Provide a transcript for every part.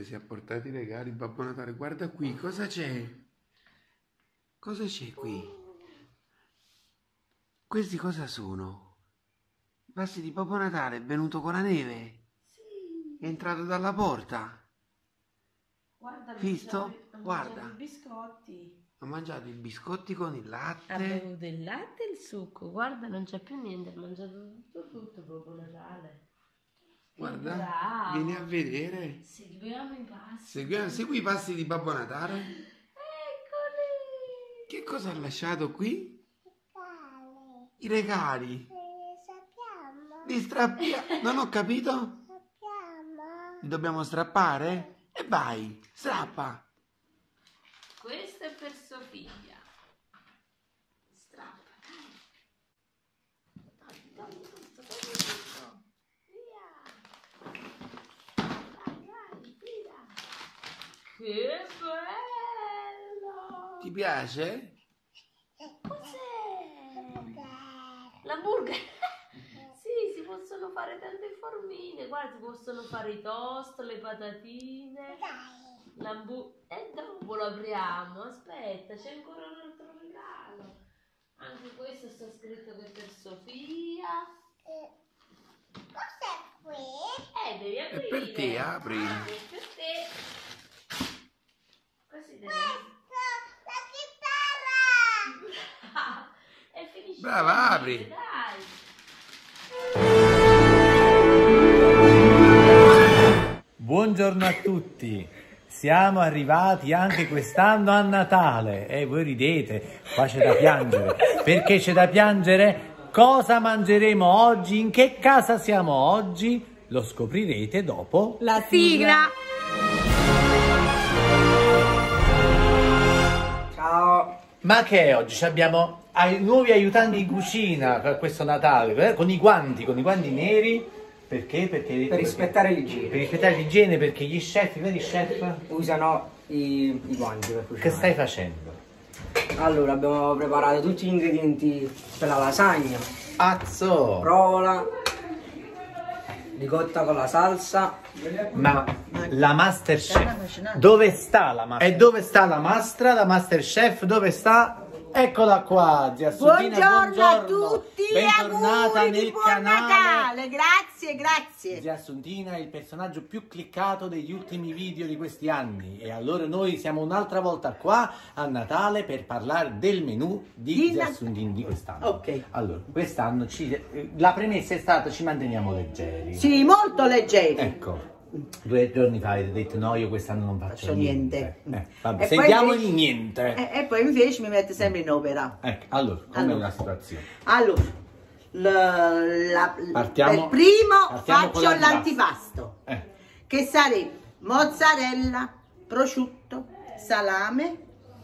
si è portato i regali, Babbo Natale. Guarda qui, cosa c'è? Cosa c'è qui? Questi cosa sono? Passi di Babbo Natale, è venuto con la neve? Sì. È entrato dalla porta? Guarda, Visto? Ha Guarda. mangiato i biscotti. Ha mangiato i biscotti con il latte. Ha bevuto il latte e il succo. Guarda, non c'è più niente. Ha mangiato tutto Babbo Natale. Guarda, bravo. vieni a vedere. Seguiamo i passi. Segui i passi di Babbo Natale. Eccoli. Che cosa ha lasciato qui? I regali. Li strappiamo. Non ho capito? Li dobbiamo strappare? E vai, strappa. Questo è per Sofia. Strappa, dai. Togli tutto. Via. Vai, via. Che bello. Ti piace? Cos'è? L'hamburger. Sì, si possono fare tante formine. Guarda, si possono fare i toast, le patatine. E dopo lo apriamo. Aspetta, c'è ancora un altro regalo. Anche questo sta scritto che è per Sofia. Cos'è qui? Devi aprire. È per te, apri. È per te. Così devi. La chitarra! E finisce. Brava, apri. Dai. Buongiorno a tutti, siamo arrivati anche quest'anno a Natale e voi ridete, qua c'è da piangere. Perché c'è da piangere? Cosa mangeremo oggi? In che casa siamo oggi? Lo scoprirete dopo la sigla. Ciao. Ma che è oggi? Abbiamo nuovi aiutanti in cucina per questo Natale, con i guanti neri. Perché? Per rispettare l'igiene. Per rispettare l'igiene, perché gli chef, i veri chef, usano i guanti per cucinare. che stai facendo? Allora, abbiamo preparato tutti gli ingredienti per la lasagna. Azzo! Provola, ricotta con la salsa. Ma la Masterchef, dove sta la Masterchef? E dove sta la Mastra, la Masterchef, dove sta? Eccola qua, zia Sundina, Buongiorno a tutti, bentornata auguri nel di buon canale. Natale, grazie. Zia Sundina è il personaggio più cliccato degli ultimi video di questi anni e allora noi siamo un'altra volta qua a Natale per parlare del menù di zia Sundina di quest'anno. Ok. Allora, quest'anno la premessa è stata ci manteniamo leggeri. Sì, molto leggeri. Ecco. 2 giorni fa avete detto no, io quest'anno non faccio niente. Vabbè, E sentiamo poi il niente. E poi invece mi mette sempre in opera. Ecco, allora, com'è la situazione? Allora, Partiamo- per primo partiamo con faccio l'antipasto. l'antipasto, che sarebbe mozzarella, prosciutto, salame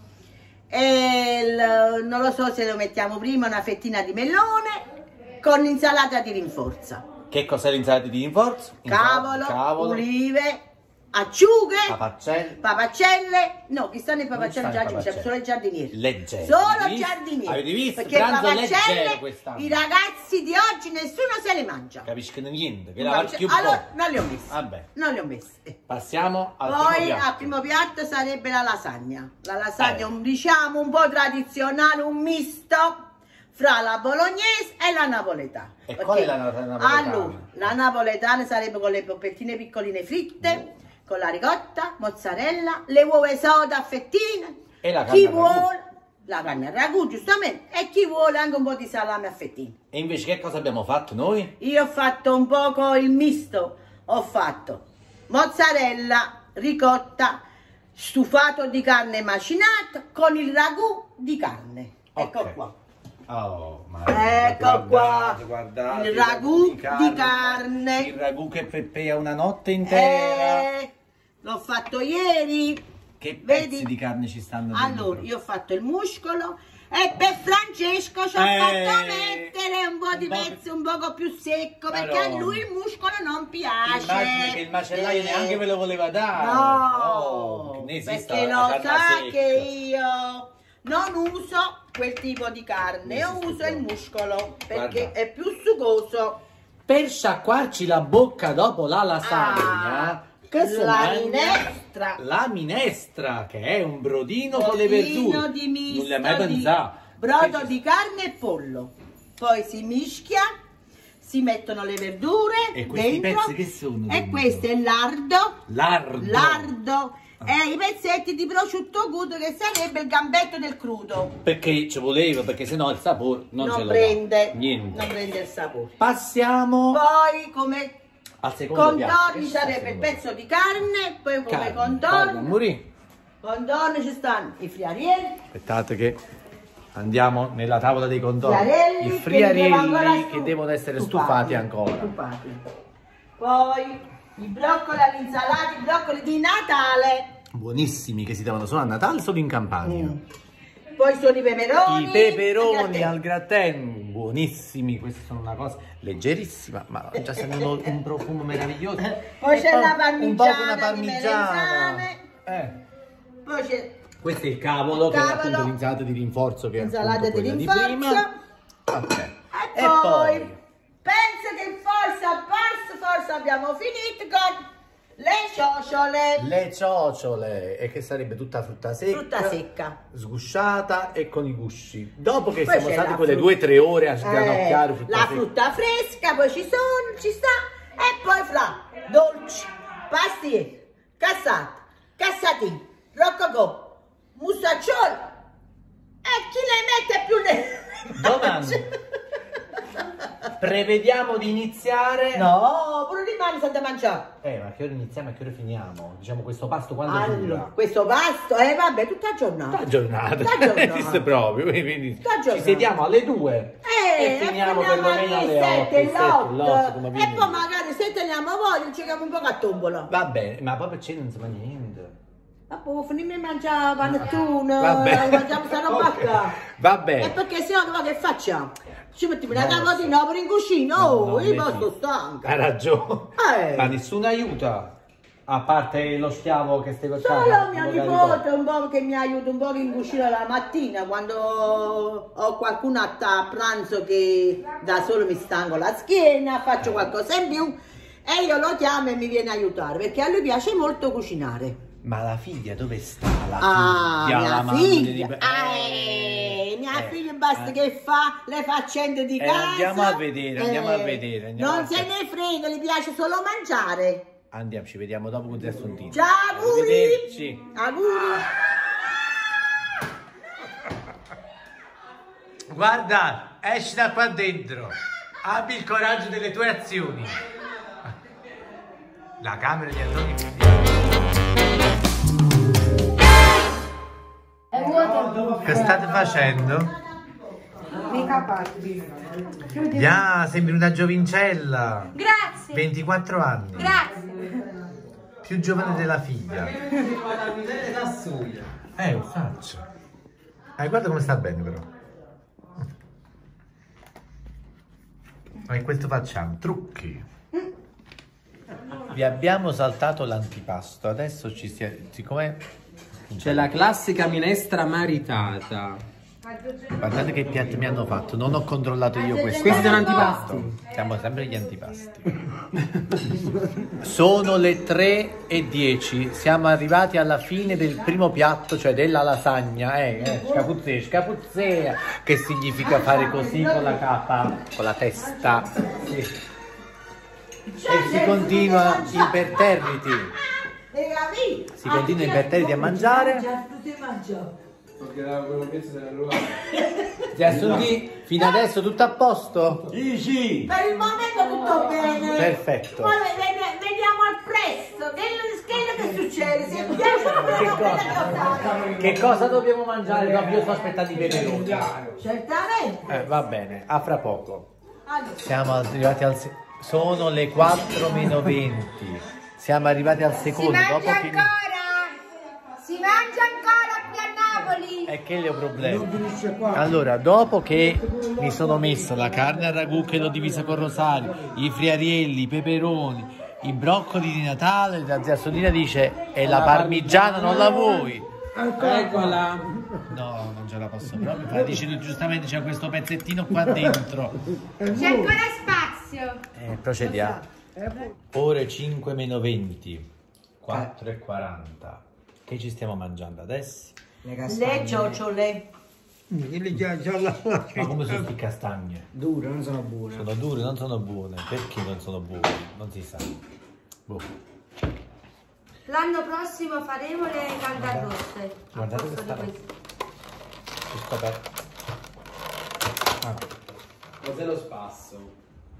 e non lo so se lo mettiamo prima, una fettina di melone con insalata di rinforzo. Che cos'è l'insalata di rinforzo? Cavolo, olive, acciughe, papacelle, no, chi stanno i papacelle già c'è solo i giardinieri. Leggeri. Solo giardinieri. Avete visto? Perché le Pranzo leggero papacelle, quest'anno. i ragazzi di oggi nessuno se le mangia. Capiscono niente, che la varchi un po'. Allora, non li ho messi. Vabbè. Non li ho messi. Passiamo al Poi primo piatto. al primo piatto sarebbe la lasagna. La lasagna, Eh. diciamo un po' tradizionale, un misto fra la bolognese e la napoletana. E Ok? qual è la napoletana? Allora, la napoletana sarebbe con le poppettine piccoline fritte, con la ricotta, mozzarella, le uova soda a fettine. E la Chi carne al ragù. vuole la carne al ragù, giustamente, e chi vuole anche un po' di salame a fettine. E invece che cosa abbiamo fatto noi? Io ho fatto un poco il misto, ho fatto mozzarella, ricotta, stufato di carne macinato con il ragù di carne. Ecco Ok. qua. Oh, ma Ecco qua, guardate, il ragù di carne. Il ragù che peppea una notte intera. L'ho fatto ieri. Che Vedi? pezzi di carne ci stanno dentro? Allora, io ho fatto il muscolo e per Francesco ci ho fatto mettere un po' di pezzi un poco più secco perché a lui il muscolo non piace. Immagino che il macellaio neanche ve lo voleva dare. No, Oh, ne esiste perché la lo carne sa secca. che io non uso quel tipo di carne, io esiste uso il proprio. muscolo perché Guarda. è più sugoso. Per sciacquarci la bocca dopo la lasagna, Questa è la minestra. La minestra, che è un brodino con le verdure. Di misto, non le hai mai di pensato. brodo di carne e pollo. Poi si mischia, si mettono le verdure E questi dentro. pezzi che sono? E dentro? questo è lardo. Lardo. Lardo. E i pezzetti di prosciutto crudo che sarebbe il gambetto del crudo. Perché ci voleva, perché sennò il sapore non ce lo prende, dà. Niente. non prende il sapore. Passiamo Poi come al secondo piatto. contorni sarebbe il pezzo di carne, poi come Parla, Muri. contorni ci stanno i friarielli. Aspettate che andiamo nella tavola dei contorni. Friarielli I che friarielli che devono essere stufati ancora. Stufati. Poi i broccoli all'insalata, i broccoli di Natale. Buonissimi, che si davano solo a Natale, solo in Campania. Poi sono i peperoni. I peperoni al gratin, buonissimi, questi sono una cosa leggerissima, ma già sembra un profumo meraviglioso. Poi E c'è la un po' una parmigiana di parmigiana. melenzane. Poi c'è Questo è il cavolo, che è Cavolo. appunto l'insalata di rinforzo, che è l'insalata appunto di quella di rinforzo. prima. Ok. E poi penso che forse abbiamo finito con le ciociole. le ciociole, e che sarebbe tutta frutta secca, Frutta secca. sgusciata e con i gusci. Dopo che Poi siamo c'è stati la quelle frutta- 2 o 3 ore a sgranocchiare frutta la secca. frutta fresca, poi ci sta, e poi fra dolci, pastiere, cassati, roccocò, mustaccioli, e chi le mette più le... Domanda. Prevediamo di iniziare. No, pure rimane senza mangiare. Ma a che ora iniziamo e a che ora finiamo? Diciamo questo pasto quando Allora, dura? questo pasto, vabbè, tutta giornata. Tutta giornata. Tutta giornata. Esiste proprio. Quindi Tutta ci giornata. sediamo alle 2 e finiamo perlomeno alle 8, alle 7, l'8, come E viene. poi magari se teniamo voglia ci chiamo un po' a tombola. Va bene, ma poi per cena non si fa niente. Ma poi finimi a mangiare panettone, Vabbè. mangiamo sta roba qua. Va E bene. perché se no che facciamo? Ci mettiamo una Non lo capotina pure in cucina, No, io metti- posso stanca. Hai ragione. Ma nessuno aiuta. A parte lo schiavo che stai facendo. Solo mio nipote un po' che mi aiuta un po' in cucina la mattina quando ho qualcuno a pranzo che da solo mi stanco la schiena, faccio qualcosa in più e io lo chiamo e mi viene a aiutare perché a lui piace molto cucinare. Ma la figlia dove sta? La Mia mamma figlia, di- mia figlia basta che fa le faccende di casa. Andiamo a vedere, andiamo a vedere. Andiamo Non a- se ne frega, gli piace solo mangiare. Andiamo, ci vediamo dopo con te Sontino. Ciao, auguri! Arrivederci. Auguri! Guarda, esci da qua dentro. Abbi il coraggio delle tue azioni. La camera di Antonio Che state facendo? Ya, sembri una giovincella. Grazie. 24 anni. Grazie. Più giovane della figlia. Lo faccio. Guarda come sta bene però. E questo facciamo, trucchi. Vi abbiamo saltato l'antipasto, adesso ci stiamo, siccome C'è la classica minestra maritata. guardate che piatti mi hanno fatto, non ho controllato io questo. Questi sono antipasti. Siamo sempre gli antipasti. Sono le 3:10, siamo arrivati alla fine del primo piatto, cioè della lasagna. Scapuzzea, che significa fare così con la capa, con la testa. Sì. E si continua imperterriti. Si continua imperterriti a mangiare. Ti assunti fino adesso tutto a posto? Per il momento tutto bene. Perfetto. Poi vediamo al presto. Che succede? Se mi piace Che cosa dobbiamo mangiare? No, io sto aspettando i peperoni. certamente. Va bene, a fra poco. Allora, Siamo arrivati al sono le 4 meno 20. Siamo arrivati al secondo. Dopo che... Si mangia ancora qui a Napoli. E che le ho problemi. Allora, dopo che mi sono messo la carne al ragù che l'ho divisa con rosario, i friarielli, i peperoni, i broccoli di Natale, la zia Sonia dice e la parmigiana non la vuoi? Eccola. No, non ce la posso proprio fare. Dici tu giustamente c'è questo pezzettino qua dentro. C'è ancora spazio. Procediamo. Ore 5 meno 20. 4:40. Che ci stiamo mangiando adesso? Le castagne. Le ciocciole. Ma come sono queste castagne? Dure, non sono buone. Sono dure, non sono buone. Perché non sono buone? Non si sa. Boh. L'anno prossimo faremo le caldarroste. Guardate al posto questa di roba. queste. Ho scoperto. Ah. Cos'è lo spasso?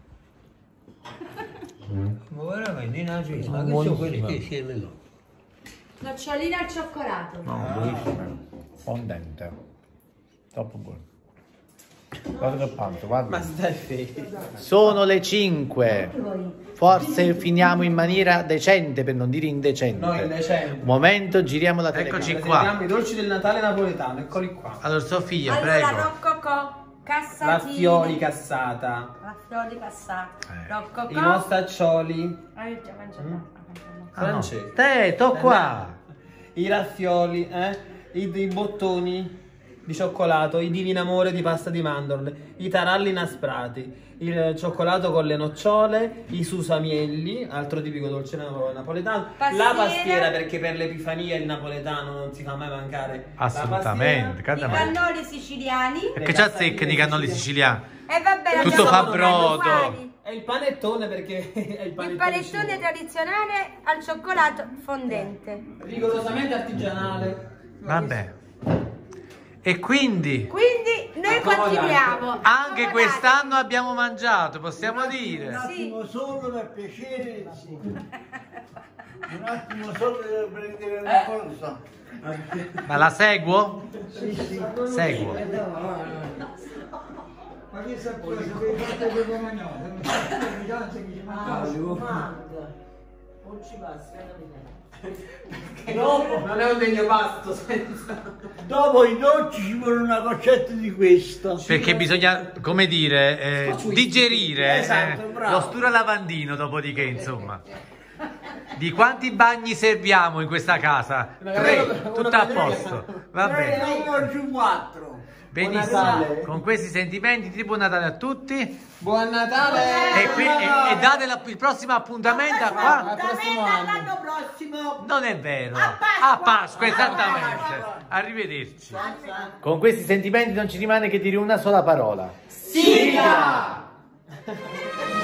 Ma veramente non ci Sono ma che sono quelli buonissime. che si vedono? Noccioline al cioccolato. No, buonissime. Fondente. Troppo buono. Guarda che panzo, guarda. Ma stai fermo. Sono le 5. Forse finiamo in maniera decente, per non dire indecente. No, indecente. Un momento, giriamo la telecamera. Eccoci qua. Presentiamo i dolci del Natale napoletano, eccoli qua. Allora, Sofia, Allora, prego. roccocò, cassatini. Raffioli cassata, Raffioli cassati. Roccocò. i mostaccioli, Hai già mangiato. francese. Te, to qua. I raffioli, i bottoni di cioccolato, i divin amore di pasta di mandorle, i taralli inasprati, il cioccolato con le nocciole, i susamielli, altro tipico dolce napoletano, Pastiera. la pastiera, perché per l'Epifania il napoletano non si fa mai mancare. Assolutamente. I Guarda, ma- cannoli siciliani. Perché c'ha zecca di cannoli siciliani? E vabbè, Tutto abbiamo fa fatto brodo. uguali. È il panettone, perché è il panettone, Il panettone cinese. tradizionale al cioccolato fondente. Rigorosamente artigianale. Vabbè. E quindi Quindi noi continuiamo. anche Accomodate. quest'anno abbiamo mangiato, possiamo Un dire. attimo solo per piacere, sì. Un attimo solo per prendere una cosa. Ma la seguo? Sì, sì. Seguo. Ma che sapore che fate per romagnolo? Non è un degno pasto senza. Dopo i dolci ci vuole una coccetta di questo. Perché bisogna, come dire, digerire Esatto, bravo. lo stura lavandino, dopodiché, insomma. Di quanti bagni serviamo in questa casa? 3, tutto a posto. Va bene. Oggi 4. Benissimo. Buon Natale. Con questi sentimenti di buon Natale a tutti. Buon Natale! E date il prossimo appuntamento a qua. Al prossimo anno. L'anno prossimo. Non è vero. A Pasqua. A Pasqua, esattamente. Arrivederci. Con questi sentimenti non ci rimane che dire una sola parola. Sigla!